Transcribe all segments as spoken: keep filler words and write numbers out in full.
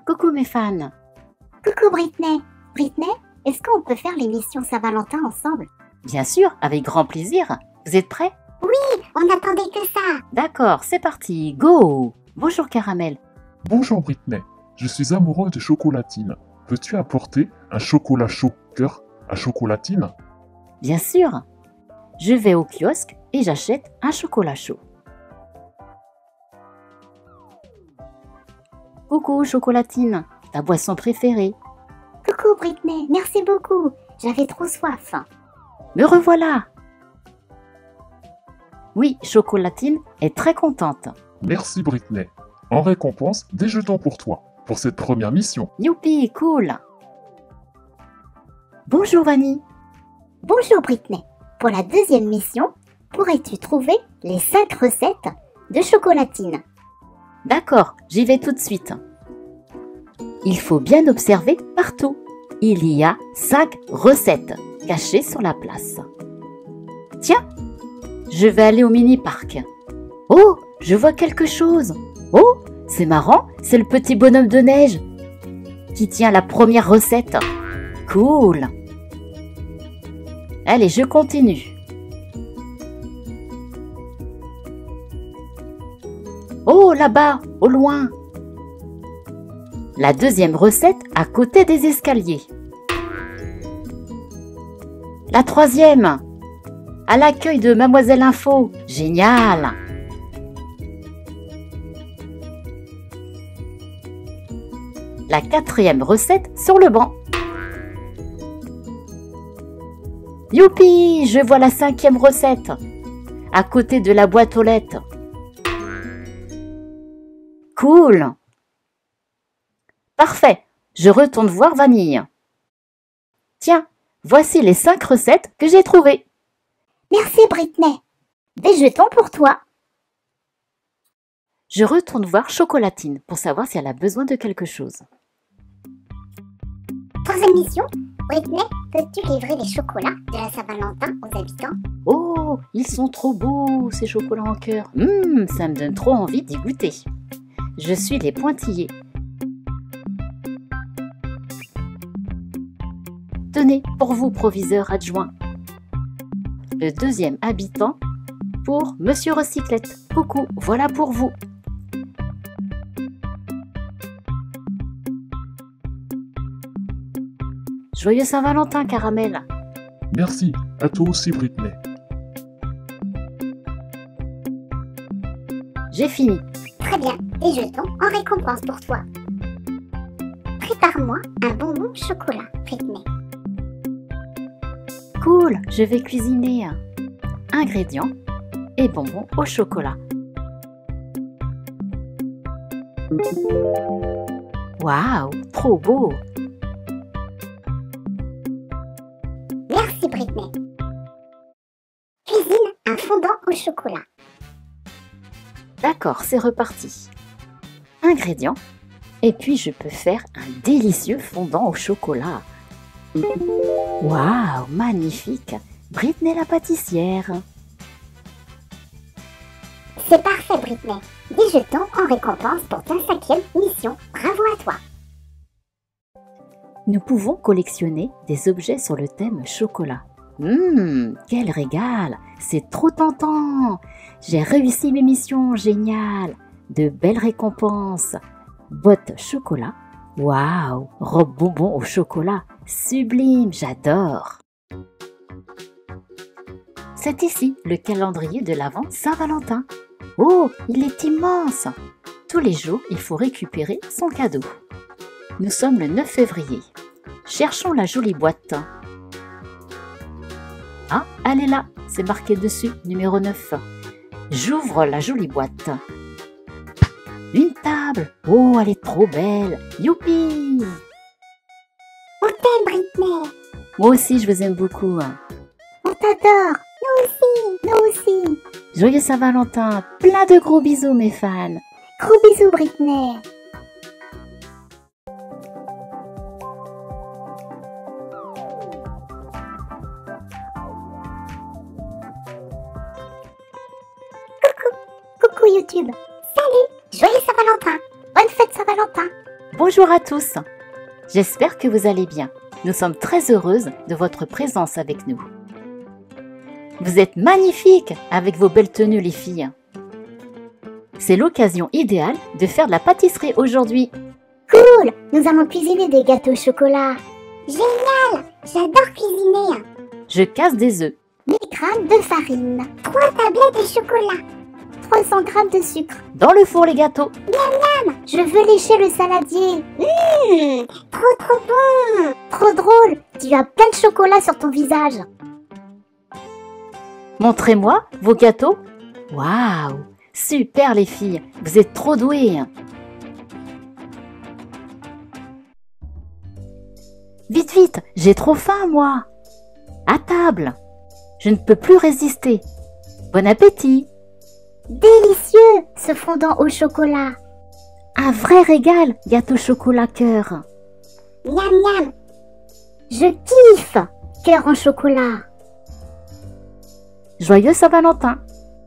Coucou mes fans. Coucou Britney. Britney, est-ce qu'on peut faire l'émission Saint-Valentin ensemble? Bien sûr, avec grand plaisir. Vous êtes prêts? Oui, on n'attendait que ça. D'accord, c'est parti, go! Bonjour Caramel. Bonjour Britney, je suis amoureux de chocolatine. Peux-tu apporter un chocolat chaud cœur à chocolatine? Bien sûr. Je vais au kiosque et j'achète un chocolat chaud. Coucou chocolatine, ta boisson préférée. Coucou Britney, merci beaucoup. J'avais trop soif. Me revoilà. Oui, chocolatine est très contente. Merci Britney. En récompense, des jetons pour toi, pour cette première mission. Youpi, cool. Bonjour Vanille. Bonjour Britney. Pour la deuxième mission, pourrais-tu trouver les cinq recettes de chocolatine? D'accord, j'y vais tout de suite. Il faut bien observer partout. Il y a cinq recettes cachées sur la place. Tiens, je vais aller au mini-parc. Oh, je vois quelque chose. Oh, c'est marrant, c'est le petit bonhomme de neige qui tient la première recette. Cool. Allez, je continue. Oh, là-bas, au loin. La deuxième recette à côté des escaliers. La troisième, à l'accueil de Mademoiselle Info. Génial. La quatrième recette sur le banc. Youpi, je vois la cinquième recette, à côté de la boîte aux lettres. Cool. Parfait, je retourne voir Vanille. Tiens, voici les cinq recettes que j'ai trouvées. Merci Britney. Des jetons pour toi. Je retourne voir Chocolatine pour savoir si elle a besoin de quelque chose. Troisième mission, Britney, peux-tu livrer les chocolats de la Saint-Valentin aux habitants? Oh, ils sont trop beaux, ces chocolats en cœur. Hum, ça me donne trop envie d'y goûter. Je suis les pointillés. Tenez, pour vous, proviseur adjoint. Le deuxième habitant pour Monsieur Recyclette. Coucou, voilà pour vous. Joyeux Saint-Valentin, Caramel. Merci, à toi aussi Britney. J'ai fini. Très bien, des jetons en récompense pour toi. Prépare-moi un bonbon chocolat, Britney. Cool, je vais cuisiner. Ingrédients et bonbons au chocolat. Waouh, trop beau. Merci Britney. Cuisine un fondant au chocolat. D'accord, c'est reparti. Ingrédients. Et puis je peux faire un délicieux fondant au chocolat. Waouh, magnifique. Britney la pâtissière. C'est parfait Britney. Des jetons en récompense pour ta cinquième mission. Bravo à toi. Nous pouvons collectionner des objets sur le thème chocolat. Hum, quel régal! C'est trop tentant! J'ai réussi mes missions, génial! De belles récompenses! Bottes chocolat. Waouh! Robe bonbon au chocolat. Sublime, j'adore! C'est ici le calendrier de l'Avent Saint-Valentin. Oh, il est immense! Tous les jours, il faut récupérer son cadeau. Nous sommes le neuf février. Cherchons la jolie boîte. Ah, elle est là, c'est marqué dessus, numéro neuf. J'ouvre la jolie boîte. Une table. Oh, elle est trop belle. Youpi! On t'aime Britney. Moi aussi, je vous aime beaucoup. On t'adore. Nous aussi, nous aussi. Joyeux Saint-Valentin. Plein de gros bisous, mes fans. Gros bisous Britney. Coucou YouTube. Salut. Joyeux Saint-Valentin. Bonne fête Saint-Valentin. Bonjour à tous. J'espère que vous allez bien. Nous sommes très heureuses de votre présence avec nous. Vous êtes magnifiques avec vos belles tenues les filles. C'est l'occasion idéale de faire de la pâtisserie aujourd'hui. Cool! Nous allons cuisiner des gâteaux au chocolat. Génial! J'adore cuisiner. Je casse des œufs. mille grammes de farine. trois tablettes de chocolat. trois cents grammes de sucre. Dans le four les gâteaux. Je veux lécher le saladier. Mmh, trop trop bon. Trop drôle. Tu as plein de chocolat sur ton visage. Montrez-moi vos gâteaux. Waouh! Super les filles, vous êtes trop douées. Vite, vite, j'ai trop faim moi. À table. Je ne peux plus résister. Bon appétit. Délicieux, ce fondant au chocolat. Un vrai régal, gâteau chocolat cœur. Miam miam. Je kiffe. Cœur en chocolat. Joyeux Saint-Valentin.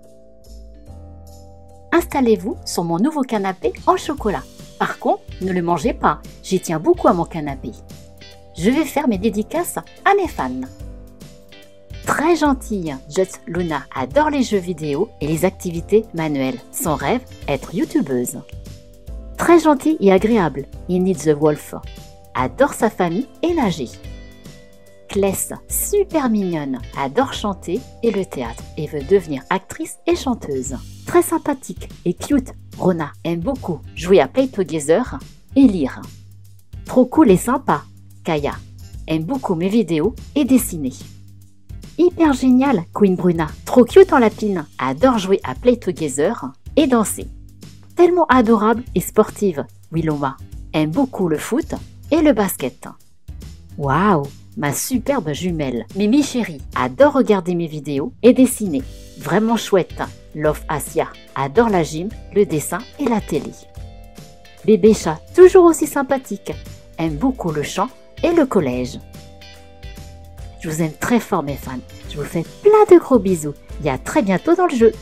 Installez-vous sur mon nouveau canapé en chocolat. Par contre, ne le mangez pas, j'y tiens beaucoup à mon canapé. Je vais faire mes dédicaces à mes fans. Très gentille, Just Luna adore les jeux vidéo et les activités manuelles. Son rêve, être youtubeuse. Très gentille et agréable, Init the Wolf adore sa famille et nager. Kless, super mignonne, adore chanter et le théâtre et veut devenir actrice et chanteuse. Très sympathique et cute, Rona aime beaucoup jouer à Play Together et lire. Trop cool et sympa, Kaya aime beaucoup mes vidéos et dessiner. Hyper génial, Queen Bruna, trop cute en lapine, adore jouer à Play Together et danser. Tellement adorable et sportive, Willoma aime beaucoup le foot et le basket. Waouh! Ma superbe jumelle, Mimi chérie, adore regarder mes vidéos et dessiner. Vraiment chouette. Love Asia adore la gym, le dessin et la télé. Bébé chat, toujours aussi sympathique, aime beaucoup le chant et le collège. Je vous aime très fort mes fans. Je vous fais plein de gros bisous et à très bientôt dans le jeu.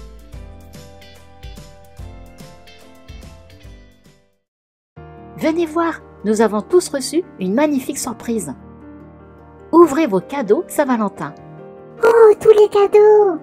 Venez voir, nous avons tous reçu une magnifique surprise. Ouvrez vos cadeaux Saint-Valentin. Oh, tous les cadeaux.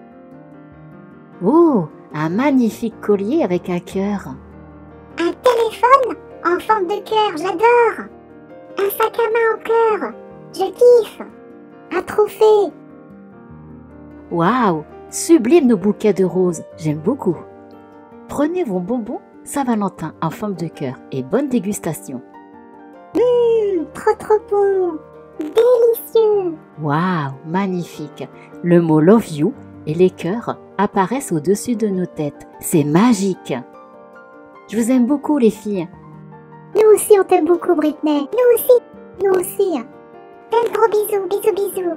Oh, un magnifique collier avec un cœur. Un téléphone en forme de cœur, j'adore. Un sac à main en cœur, je kiffe. Un trophée. Waouh, sublime nos bouquets de roses, j'aime beaucoup. Prenez vos bonbons Saint-Valentin en forme de cœur et bonne dégustation. Mmh, trop trop bon. Délicieux. Waouh, magnifique. Le mot Love You et les cœurs apparaissent au-dessus de nos têtes. C'est magique. Je vous aime beaucoup les filles. Nous aussi on t'aime beaucoup Britney. Nous aussi, nous aussi. Plein de gros bisous, bisous, bisous.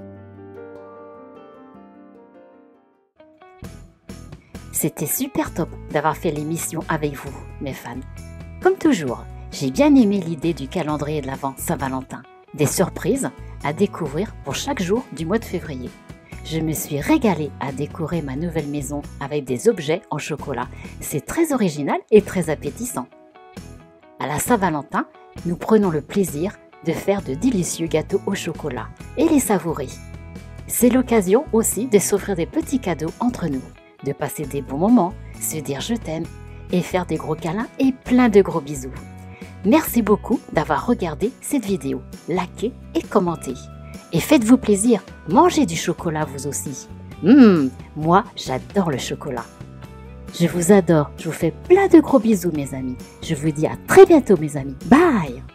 C'était super top d'avoir fait l'émission avec vous, mes fans. Comme toujours, j'ai bien aimé l'idée du calendrier de l'Avent Saint-Valentin. Des surprises à découvrir pour chaque jour du mois de février. Je me suis régalée à décorer ma nouvelle maison avec des objets en chocolat. C'est très original et très appétissant. À la Saint-Valentin, nous prenons le plaisir de faire de délicieux gâteaux au chocolat et les savourer. C'est l'occasion aussi de s'offrir des petits cadeaux entre nous, de passer des bons moments, se dire je t'aime et faire des gros câlins et plein de gros bisous. Merci beaucoup d'avoir regardé cette vidéo, likez et commentez. Et faites-vous plaisir, mangez du chocolat vous aussi. Hum, moi j'adore le chocolat. Je vous adore, je vous fais plein de gros bisous mes amis. Je vous dis à très bientôt mes amis. Bye!